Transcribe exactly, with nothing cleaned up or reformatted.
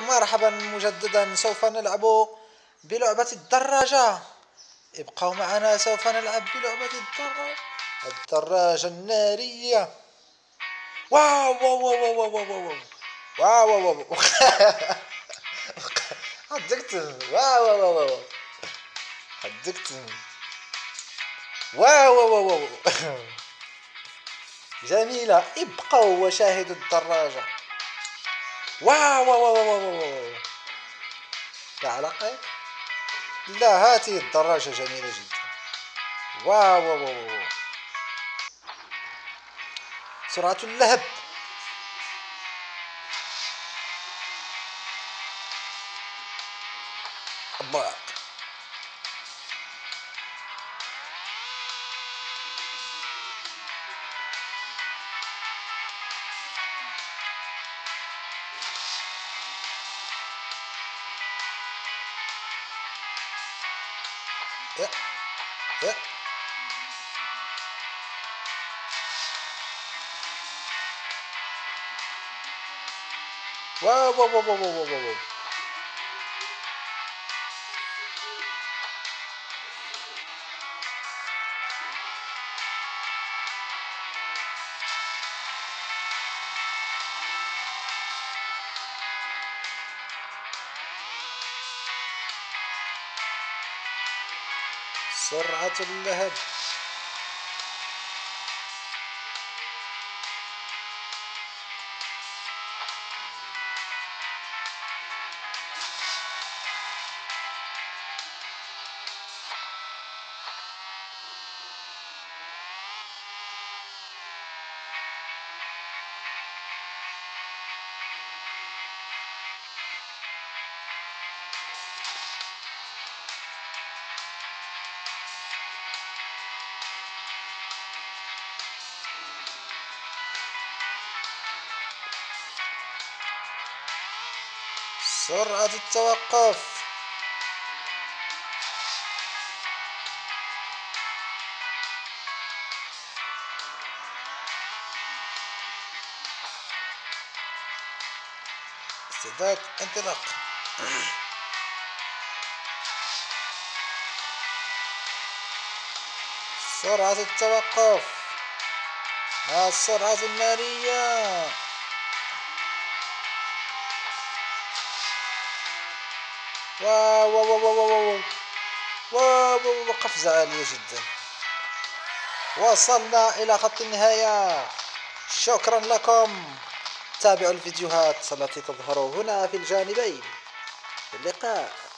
مرحبا مجددا. سوف نلعب بلعبة الدراجة. ابقوا معنا، سوف نلعب بلعبة الدراجة الدراجة النارية. واو واو واو واو واو واو واو واو واو حدقتهم. واو واو واو حدقتهم. واو واو واو جميلة. ابقوا وشاهدوا الدراجة. واو واو واو واو لا علاقة. لا، هذه الدراجة جميلة جدا. واو واو واو سرعة اللهب. الله. يا يا واو واو واو واو واو واو سرعة اللهب. سرعة التوقف. استعداد انطلاق. سرعة التوقف مع السرعة النارية. واو واو واو واو واو واو قفزة عالية جدا. وصلنا إلى خط النهاية. شكرا لكم. تابعوا الفيديوهات التي تظهر هنا في الجانبين. اللقاء.